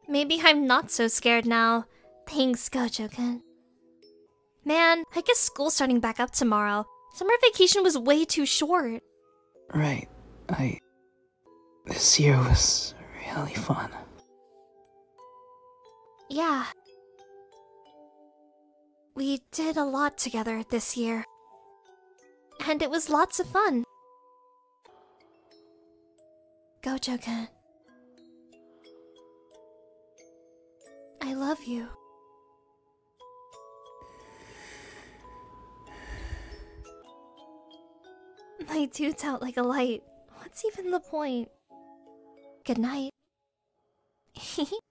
Maybe I'm not so scared now. Thanks, Gojo Kun. Man, I guess school's starting back up tomorrow. Summer vacation was way too short. Right. This year was really fun. Yeah. We did a lot together this year. And it was lots of fun. Gojo Kun. I love you. My dude's out like a light. What's even the point? Good night.